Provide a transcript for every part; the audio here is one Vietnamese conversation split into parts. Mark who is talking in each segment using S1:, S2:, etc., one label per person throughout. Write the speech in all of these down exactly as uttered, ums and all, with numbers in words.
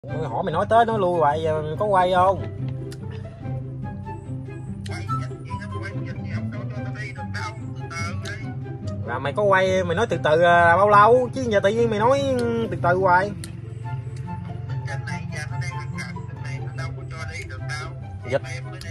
S1: Hỏi mày nói tới nói lui hoài giờ mày có quay không? Là mày có quay mày nói từ từ là bao lâu chứ giờ tự nhiên mày nói từ từ hoài. Dịch.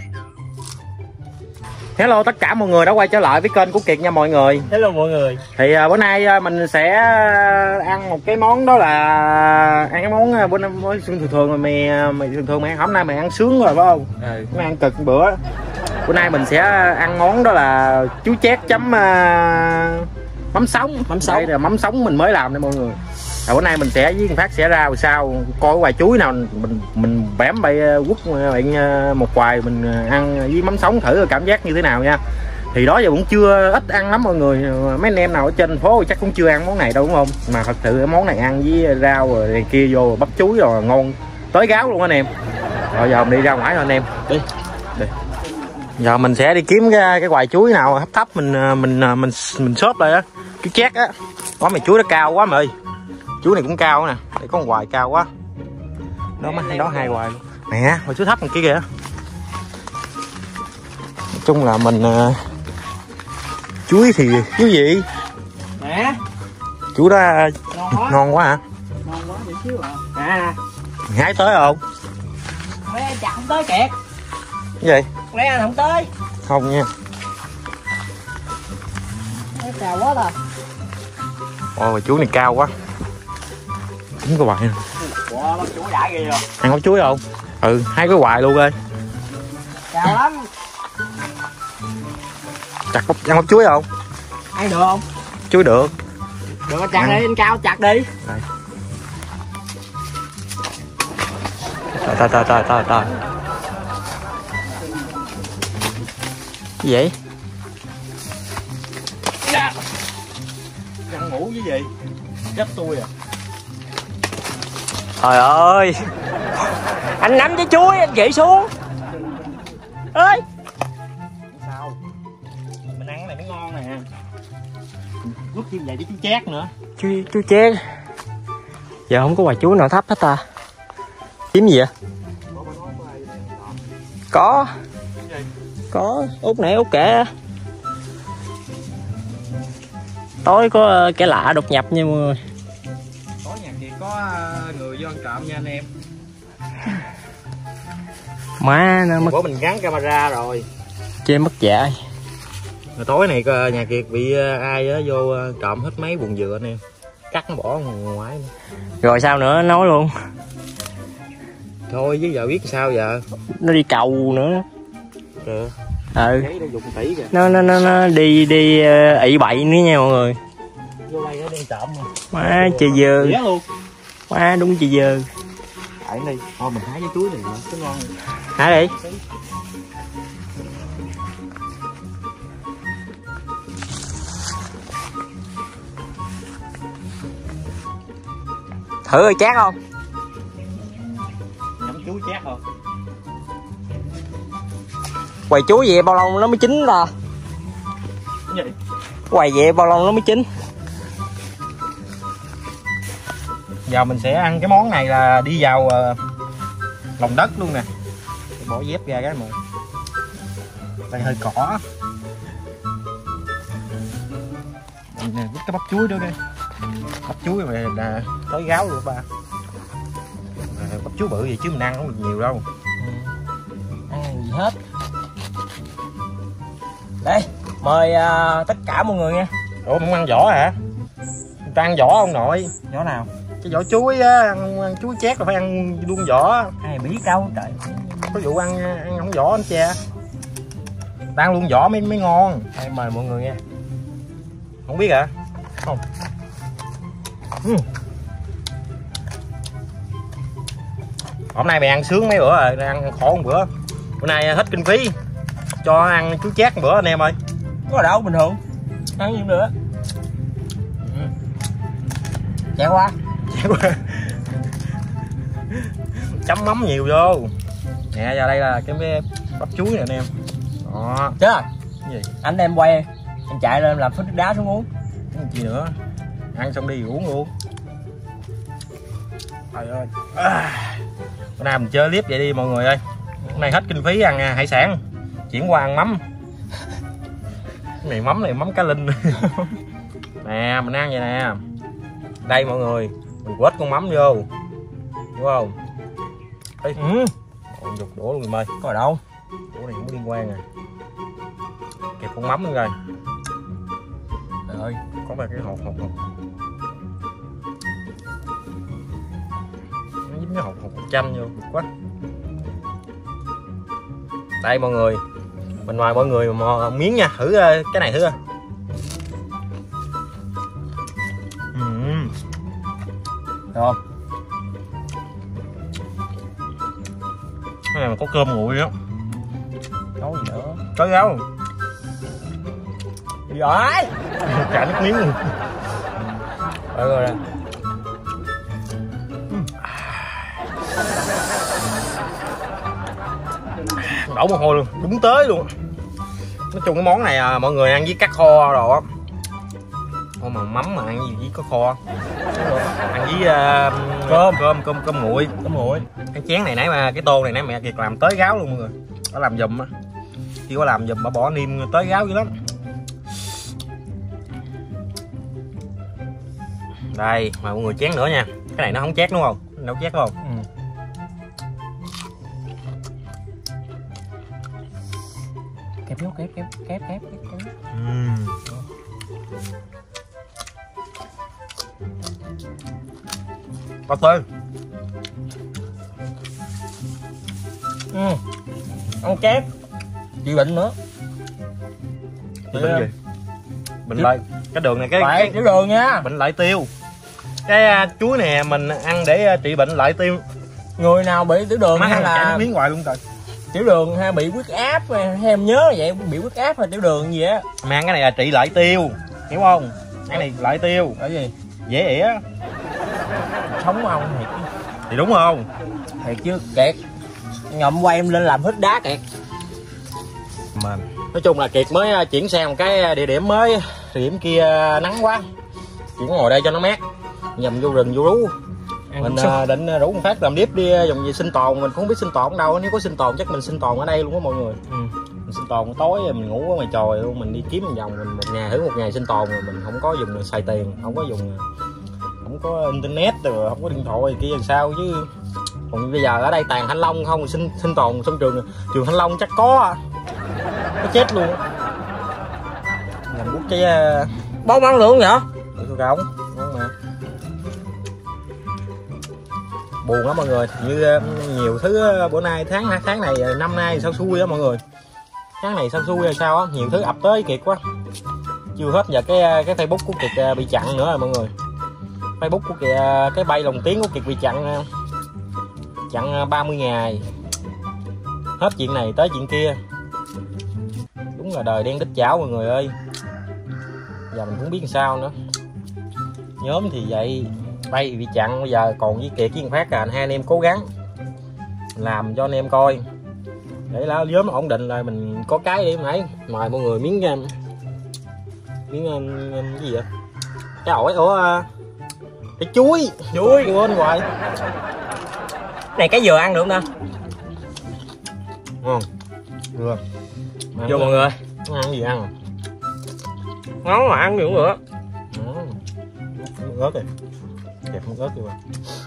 S1: Hello tất cả mọi người đã quay trở lại với kênh của Kiệt nha mọi người.
S2: Hello mọi người.
S1: Thì uh, bữa nay uh, mình sẽ ăn một cái món đó là ăn cái món uh, bữa nay thường thường mà mày mày thường thường mày ăn hôm nay mày ăn sướng rồi phải không? Ừ. Mày ăn cực bữa. Bữa nay mình sẽ ăn món đó là chú chét chấm uh, mắm sống. Mắm sống. Đây là mắm sống mình mới làm đây mọi người. À, bữa nay mình sẽ với Phát sẽ ra rồi sao coi hoài chuối nào mình mình bém bay quất bạn một hoài mình ăn với mắm sống thử cảm giác như thế nào nha. Thì đó giờ cũng chưa ít ăn lắm mọi người, mấy anh em nào ở trên phố chắc cũng chưa ăn món này đâu đúng không, mà thật sự cái món này ăn với rau rồi này kia vô bắp chuối rồi ngon tới gáo luôn anh em. Rồi giờ mình đi ra ngoài thôi anh em đi. Đi giờ mình sẽ đi kiếm cái, cái hoài chuối nào hấp thấp mình mình mình mình xốp lại á, chú chét á. Có mày chuối nó cao quá mày ơi, chuối này cũng cao nè, để có một hoài cao quá đó, mấy đó hai hoài luôn nè, hồi chuối thấp đằng kia kìa. Nói chung là mình uh, chuối thì chuối gì
S2: nè,
S1: chuối đó ngon quá, ngon quá hả?
S2: Ngon quá để xíu à. À
S1: hái tới không?
S2: mấy anh chặt không tới Kiệt.
S1: Cái gì?
S2: Mấy anh không tới
S1: Không nha.
S2: nó cao quá ta.
S1: Ôi chuối này cao quá, đúng cái hoài nè.
S2: Wow, bắp chuối đã ghê rồi.
S1: Ăn bắp chuối không? Ừ, hai cái hoài luôn ơi.
S2: Cao lắm.
S1: Chặt bắp, ăn bắp chuối không?
S2: Ăn được không?
S1: Chuối được.
S2: Được chặt ăn. Đi anh Cao chặt đi.
S1: Đây. Trời trời trời trời trời. Cái gì?
S2: Dạ. Ăn ngủ với gì? Chết tôi à.
S1: Trời ơi.
S2: Anh nắm trái chuối anh gỉ xuống. Ơi.
S1: Sao? Mình ăn cái này mới ngon nè. Lúc như vậy với chú chét nữa.
S2: Chú chú chét. Giờ không có hoài chuối nào thấp hết ta. Kiếm gì vậy? Có. Có, út nãy út kể. Tối có kẻ lạ đột nhập nha mọi người.
S1: Tối nhà kia có người vô ăn trộm nha anh em.
S2: Má nó mất.
S1: Bữa mình gắn camera rồi.
S2: Chê mất dạy.
S1: Rồi tối này nhà Kiệt bị ai đó vô trộm hết mấy buồng dừa anh em. Cắt nó bỏ ngoài nữa.
S2: Rồi sao nữa nói luôn.
S1: Thôi chứ giờ biết sao giờ.
S2: Nó đi cầu nữa.
S1: Được.
S2: Ừ.
S1: Tỷ kìa.
S2: Nó nó nó nó đi đi uh, ị bậy nữa nha mọi người.
S1: Vô đây nó đi trộm mà.
S2: Má trời dơ.
S1: Dễ luôn.
S2: Má đúng trời dơ.
S1: Hãy đi. Thôi mình hái cái chuối này nó ngon.
S2: Hái đi. Thử coi chát không?
S1: Nhắm chuối chát không?
S2: Quầy chuối vậy bao lâu nó mới chín ta?
S1: Cái gì?
S2: Quầy vậy bao lâu nó mới chín?
S1: Giờ mình sẽ ăn cái món này là đi vào uh, lòng đất luôn nè. Bỏ dép ra cái mà. Đây hơi cỏ. Mình vứt cái bắp chuối đó đi. Bắp chuối mà là tới gáo luôn ba. À, bắp chuối bự gì chứ mình ăn không được nhiều đâu.
S2: Ừ. Ăn gì hết. Đây, mời uh, tất cả mọi người nha.
S1: Ủa không ăn vỏ hả? Người ta ăn vỏ ông nội.
S2: Vỏ nào?
S1: Cái vỏ chuối á, ăn, ăn chuối chét là phải ăn luôn vỏ.
S2: Ai biết đâu trời.
S1: Có vụ ăn ăn không vỏ anh cha. Ta ăn luôn vỏ mới mới ngon.
S2: Đây mời mọi người nha.
S1: Không biết hả? Không. Ừ. Hôm nay mày ăn sướng mấy bữa rồi, ăn khổ một bữa. Bữa nay hết kinh phí. Cho ăn chuối chét một bữa anh em ơi.
S2: Có đâu bình thường. Ăn gì nữa.
S1: Ừ.
S2: Chẻ quá.
S1: Chẻ quá. Chấm mắm nhiều vô. Nè giờ đây là cái bắp chuối nè anh em. Đó.
S2: Chết rồi.
S1: Cái gì?
S2: Anh em quay em chạy lên làm phích nước đá xuống uống.
S1: Cái gì nữa? Ăn xong đi uống luôn. Trời ơi. À. Bữa nay mình chơi clip vậy đi mọi người ơi. Hôm nay hết kinh phí ăn hải sản, chuyển qua ăn mắm. Cái này mắm này mắm cá linh. Nè mình ăn vậy nè. Đây mọi người, mình quết con mắm vô, đúng không? Ê, ừ. Dục đổ luôn mày, có ở đâu? Đổ này không có liên quan à. Kẹp con mắm luôn rồi. Trời ơi, có ba cái hột hột hột. Nó dính cái hột hột chanh vô, cực quá. Đây mọi người, mình mời mọi người một miếng nha, thử cái này thử coi. Uhm. Được không? Cái này mà có cơm nguội á.
S2: Nấu gì nữa?
S1: Có rau. Giỏi. Chả nước miếng luôn. Rồi rồi. Đổ mồ hôi luôn, đúng tới luôn. Nói chung cái món này à, mọi người ăn với cá kho rồi á. Ô mà mắm mà ăn gì với cá kho. Ăn với uh, cơm cơm cơm cơm nguội, cơm nguội. Cái chén này nãy mà cái tô này nãy mẹ Kiệt làm tới gáo luôn mọi người. Nó làm giùm á. Khi có làm giùm bà bỏ niêm tới gáo dữ lắm. Đây, mời mọi người chén nữa nha. Cái này nó không chét đúng không? Nấu chét đúng không? Ừ.
S2: Kẹp vô, kẹp kẹp kẹp kẹp kẹp.
S1: Uhm. Có tươi.
S2: Ừ. Ăn chép. Chị bệnh nữa.
S1: Bệnh gì? Bệnh lại cái đường này cái
S2: Phải,
S1: cái
S2: tiểu đường nha.
S1: bệnh lại tiêu. Cái uh, chuối này mình ăn để uh, trị bệnh lại tiêu.
S2: Người nào bị tiểu đường
S1: má
S2: hay là
S1: miếng ngoài luôn trời.
S2: Tiểu đường hay bị huyết áp hay em nhớ vậy, bị huyết áp hay tiểu đường gì á.
S1: Mà ăn cái này là trị lại tiêu, hiểu không? Cái này lại tiêu.
S2: Cái gì?
S1: Dễ ỉa.
S2: Sống ông thiệt.
S1: Thì đúng không?
S2: Thiệt chứ Kiệt. Ngậm quay em lên làm hít đá Kiệt.
S1: Mà nói chung là Kiệt mới chuyển sang một cái địa điểm mới, địa điểm kia nắng quá, chỉ có ngồi đây cho nó mát, nhầm vô rừng vô rú. Mình uh, định rủ một phát làm điếp đi dùng gì sinh tồn, mình không biết sinh tồn ở đâu, nếu có sinh tồn chắc mình sinh tồn ở đây luôn á mọi người. Ừ. Mình sinh tồn tối mình ngủ ở ngoài trời luôn, mình đi kiếm một vòng, mình một ngày thử một ngày sinh tồn rồi mình không có dùng xài tiền, không có dùng, không có internet rồi không có điện thoại kia làm sao chứ. Còn bây giờ ở đây toàn Thanh Long không, sinh sinh tồn trong trường trường Thanh Long chắc có nó chết luôn. Làm bút cái uh...
S2: bó năng lượng vậy?
S1: Được không? Không mà. Buồn lắm mọi người, như uh, nhiều thứ uh, bữa nay tháng tháng này năm nay sao xui á mọi người. Tháng này sao xui hay sao á, nhiều thứ ập tới Kiệt quá. Chưa hết giờ cái cái Facebook của Kiệt uh, bị chặn nữa rồi mọi người. Facebook của Kiệt uh, cái bay lồng tiếng của Kiệt bị chặn uh, chặn uh, ba mươi ngày. Hết chuyện này tới chuyện kia. Đúng là đời đen đít chảo mọi người ơi. Giờ mình không biết làm sao nữa. Nhóm thì vậy, bay bị chặn, bây giờ còn với Kiệt với Phát là hai anh em cố gắng làm cho anh em coi để lá nhóm ổn định rồi mình có cái để nãy mời mọi người miếng miếng cái gì vậy, cái ổi ủa cái chuối chuối quên hoài.
S2: Này cái dừa ăn được không ta?
S1: Ngon được
S2: vô mọi người.
S1: Nó ăn gì ăn
S2: Ngon mà ăn được nữa.
S1: Ớt kìa, kẹp con ớt kìa mà.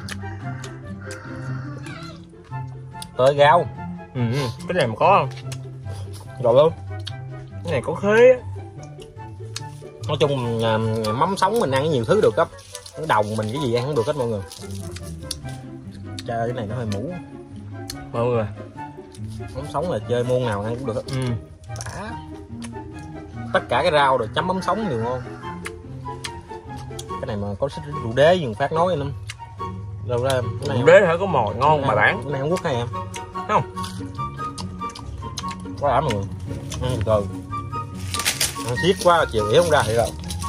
S1: Tới gáo.
S2: Ừ, cái này mà có không?
S1: Rồi luôn.
S2: Cái này có khế á.
S1: Nói chung à, mắm sống mình ăn nhiều thứ được á. Cái đồng mình cái gì ăn cũng được hết mọi người. Chơi cái này nó hơi mũ.
S2: Mọi người.
S1: Mắm sống là chơi môn nào ăn cũng được hết.
S2: Ừ.
S1: Đã. Tất cả cái rau rồi chấm mắm sống đều ngon. Cái này mà có xích rượu đế gì Phát nói lắm. Đâu ra cái này
S2: rượu đế phải có mồi ngon mà bạn.
S1: Cái này Hàn Quốc hay em? Không. Quá đã mọi người. Ăn từ từ. Ăn xiết quá chiều yếu không ra thì rồi.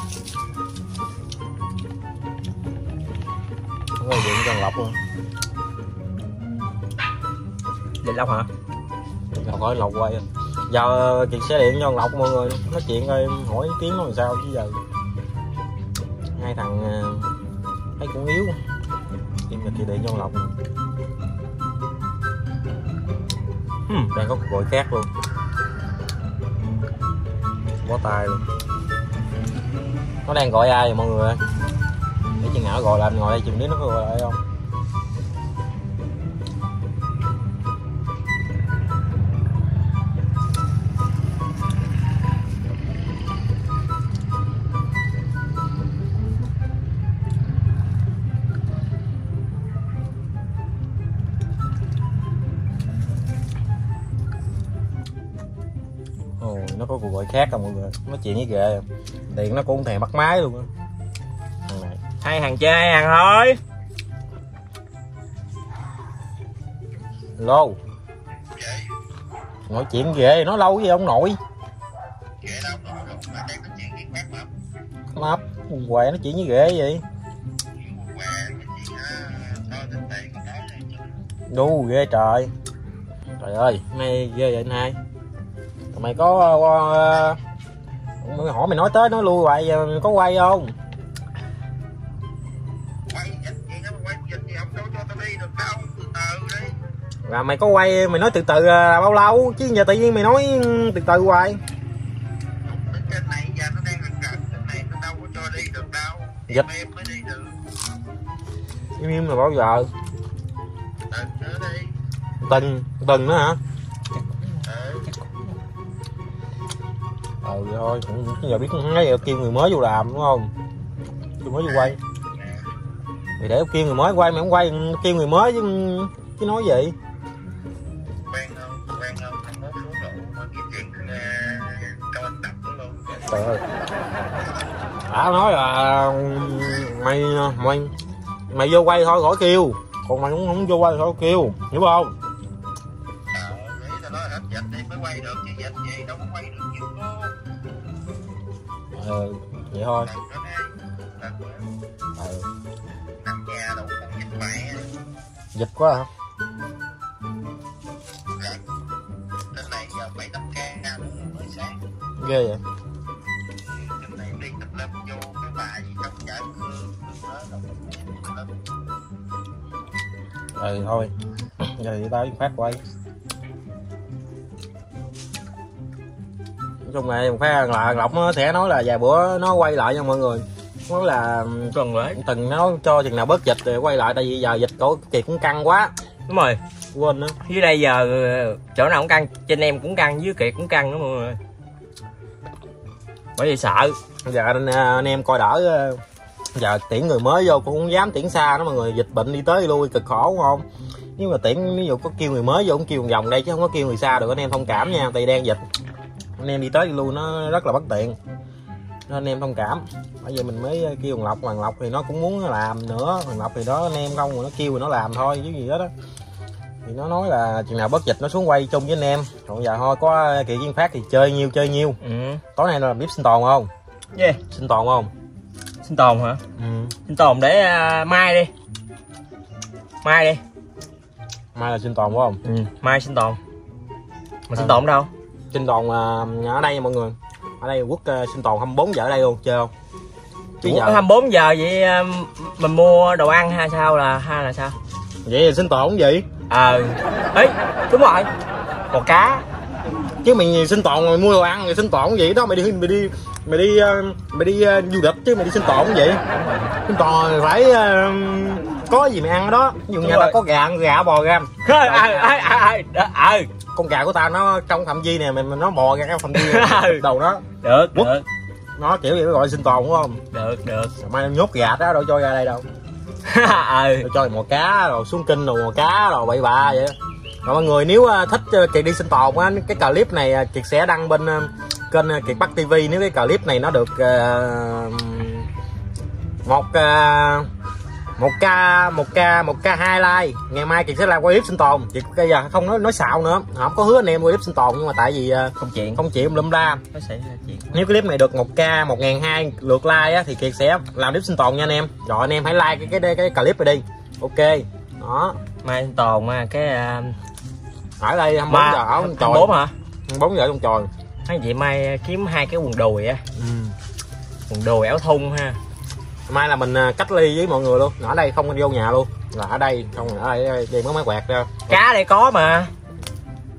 S1: Rồi điện cho lọc luôn.
S2: Điện lọc hả?
S1: Lọc hỏi lọc quay. Giờ Kiệt sẽ điện cho lọc mọi người. Nói chuyện coi hỏi ý kiến nó làm sao chứ giờ. Hai thằng thấy cũng yếu. Tìm là Kiệt điện cho lọc. ừ, đang có cuộc gọi khác luôn, bó tay luôn. Nó đang gọi ai vậy mọi người ơi? Để chừng nào gọi lại anh ngồi đây chừng biết nó có gọi lại không. Ồ, nó có cuộc gọi khác không mọi người? Nói chuyện với ghệ điện nó cũng thèm bắt máy luôn á. Thằng này
S2: Hai hàng chơi hai hàng thôi.
S1: lô nói chuyện ghệ nó lâu với ông nội mập què nói chuyện với ghệ vậy đu ghê trời. Trời ơi mày ghê vậy anh hai. Mày có uh, mày hỏi mày nói tới nói lui hoài giờ mày có quay không? Là mày có quay mày nói từ từ là bao lâu chứ giờ tự nhiên mày nói từ từ hoài. Dịch im im là bao giờ? Tuần tuần nữa hả? Ừ thôi cũng giờ biết nói kêu người mới vô làm đúng không? Kêu mới vô quay thì để kêu người mới quay mày không quay kêu người mới chứ chứ nói gì. Trời ơi đã nói là mày mày mày vô quay thôi khỏi kêu, còn mày cũng không vô quay thôi kêu, hiểu không? Ờ vậy thôi. Ờ. Dịch quá hả? Ghê vậy. Ừ thôi giờ thì tao phát quay nói chung này phát là lộc nó sẽ nói là vài bữa nó quay lại nha mọi người, nói là
S2: Tuần lại
S1: từng nó cho chừng nào bớt dịch rồi quay lại, tại vì giờ dịch cổ kỳ cũng căng quá.
S2: đúng rồi,
S1: quên nữa
S2: dưới đây giờ chỗ nào cũng căng, trên em cũng căng, dưới Kiệt cũng căng đó mọi người, bởi vì sợ
S1: giờ anh, anh em coi đỡ. Giờ tiễn người mới vô cũng không dám tiễn xa đó mọi người, dịch bệnh đi tới đi lui cực khổ đúng không? Nếu mà tiễn ví dụ có kêu người mới vô cũng kêu một vòng đây chứ không có kêu người xa được, anh em thông cảm nha, tại vì đang dịch anh em đi tới đi lui nó rất là bất tiện nên anh em thông cảm. Bây giờ mình mới kêu thằng Lộc, thằng Lộc thì nó cũng muốn làm nữa, thằng Lộc thì đó anh em không, nó kêu thì nó làm thôi chứ gì đó đó. Thì nó nói là chừng nào bớt dịch nó xuống quay chung với anh em, còn giờ thôi có Kiệt Viên Phát thì chơi nhiêu chơi nhiêu.
S2: ừ.
S1: Tối nay là biết sinh tồn không?
S2: Yeah.
S1: Sinh tồn không?
S2: Sinh tồn hả?
S1: Ừ.
S2: Sinh tồn để uh, mai đi, mai đi,
S1: mai là sinh tồn phải không?
S2: ừ. Mai sinh tồn. Mà
S1: à.
S2: Sinh tồn đâu?
S1: Sinh tồn uh, ở đây nha mọi người, ở đây Quốc uh, sinh tồn hai mươi bốn giờ ở đây luôn, chơi không?
S2: Chứ giờ hai mươi bốn giờ vậy uh, mình mua đồ ăn hay sao là hay là sao?
S1: Vậy là sinh tồn cái gì?
S2: Ờ à, ấy đúng rồi, một cá
S1: chứ mày sinh tồn mày mua đồ ăn mày sinh tồn cái gì đó, mày đi mày đi mày đi mày đi uh, du lịch chứ mày đi sinh tồn cái gì? Sinh tồn mày phải uh, có gì mày ăn đó, ví dụ nhà tao có gà gà bò ra con gà của tao nó trong phạm vi nè, mày nó bò ra cái phạm vi đầu nó
S2: được
S1: Quốc.
S2: được
S1: Nó kiểu vậy gọi sinh tồn đúng không?
S2: Được được.
S1: Mai nhốt gà đó đâu cho ra đây đâu.
S2: ừ.
S1: Cho mò cá rồi xuống kinh rồi mò cá rồi bậy bạ vậy. Rồi mọi người nếu thích Kiệt đi sinh tồn á, cái clip này Kiệt sẽ đăng bên kênh Kiệt Bắc ti vi. Nếu cái clip này nó được uh, một uh, một k một k một k hai like, ngày mai Kiệt sẽ làm quay clip sinh tồn. Kiệt bây giờ không nói nói xạo nữa, không có hứa anh em quay clip sinh tồn, nhưng mà tại vì uh,
S2: không chuyện
S1: không chuyện lum la.
S2: Nó xảy ra chuyện.
S1: Nếu clip này được một k một nghìn hai trăm lượt like á, thì Kiệt sẽ làm clip sinh tồn nha anh em. Rồi anh em hãy like cái cái cái clip này đi. Ok đó,
S2: mai sinh tồn mà cái uh...
S1: ở đây hai mươi bốn giờ ở trong
S2: hai mươi bốn hả?
S1: hai mươi bốn giờ trong tròi.
S2: Hay vậy mai kiếm hai cái quần đùi á.
S1: Ừ.
S2: Quần đùi áo thun ha.
S1: Mai là mình cách ly với mọi người luôn, ở đây không vô nhà luôn, là ở đây không, ở đây đi mới máy quẹt ra.
S2: Cá đây có mà.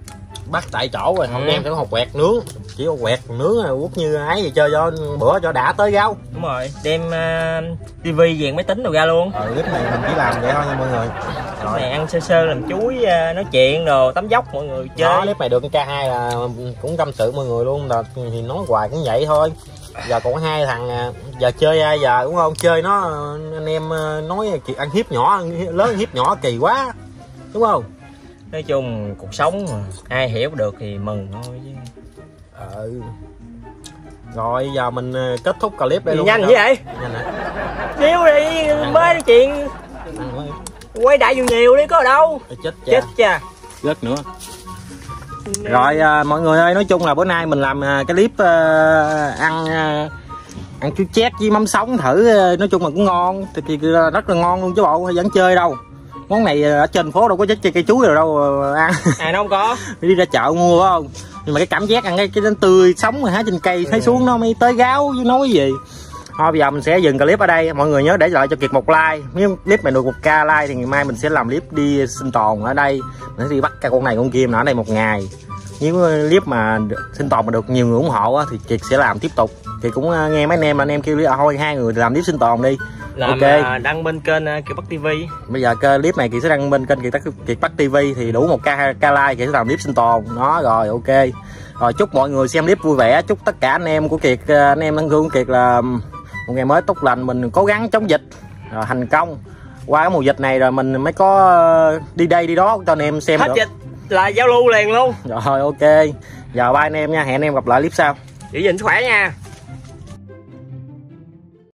S1: bắt tại chỗ rồi, không
S2: ừ.
S1: đem cái hột quẹt nướng, chỉ hột quẹt nướng rồi quất như ấy thì chơi cho bữa cho đã tới gáo.
S2: Đúng rồi, đem uh, tivi dàn máy tính đồ ra luôn.
S1: Ờ clip này mình chỉ làm vậy thôi nha mọi người.
S2: Rồi này ăn sơ sơ làm chuối, uh, nói chuyện đồ tắm dốc mọi người chơi.
S1: Đó, clip này được ca hai là cũng tâm sự mọi người luôn, là thì nói hoài cũng vậy thôi. Giờ còn hai thằng giờ chơi ai giờ đúng không, chơi nó anh em nói ăn hiếp nhỏ lớn hiếp nhỏ kỳ quá đúng không.
S2: Nói chung cuộc sống mà ai hiểu được thì mừng thôi chứ.
S1: Ừ. Rồi giờ mình kết thúc clip đây
S2: gì
S1: luôn.
S2: nhanh vậy vậy
S1: nhanh hả?
S2: Xíu đi mới nói chuyện quay đại nhiều nhiều đi có ở đâu.
S1: Chết cha.
S2: Chết cha
S1: Chết nữa. Rồi à, mọi người ơi, nói chung là bữa nay mình làm à, cái clip à, ăn à, ăn chú chét với mắm sống thử, à, nói chung là cũng ngon, thì rất là ngon luôn chứ bộ, vẫn chơi đâu. Món này ở trên phố đâu có chết cây chuối rồi đâu à, ăn.
S2: À đâu không có.
S1: Đi ra chợ mua phải không? Nhưng mà cái cảm giác ăn cái cái tươi sống rồi hả trên cây thấy ừ. xuống nó mới tới gáo chứ nói gì. Thôi bây giờ mình sẽ dừng clip ở đây, mọi người nhớ để lại cho Kiệt một like. Nếu clip này được một k like thì ngày mai mình sẽ làm clip đi sinh tồn ở đây, mình sẽ đi bắt cái con này con kia mà ở đây một ngày. Nếu clip mà sinh tồn mà được nhiều người ủng hộ á, thì Kiệt sẽ làm tiếp tục. Kiệt cũng nghe mấy anh em anh em kêu thôi hai người làm clip sinh tồn đi.
S2: Làm
S1: ok,
S2: đăng bên kênh Kiệt Bắc ti vi.
S1: Bây giờ clip này Kiệt sẽ đăng bên kênh Kiệt, Kiệt Bắc ti vi thì đủ một k k like Kiệt sẽ làm clip sinh tồn. Đó rồi ok. Rồi chúc mọi người xem clip vui vẻ, chúc tất cả anh em của Kiệt, anh em thân thương của Kiệt là một ngày mới tốt lành, mình cố gắng chống dịch rồi thành công qua cái mùa dịch này rồi mình mới có đi đây đi đó cho anh em xem
S2: hết
S1: được.
S2: Dịch là giao lưu liền luôn.
S1: Rồi ok, giờ bye anh em nha, hẹn anh em gặp lại clip sau.
S2: Giữ gìn sức khỏe nha.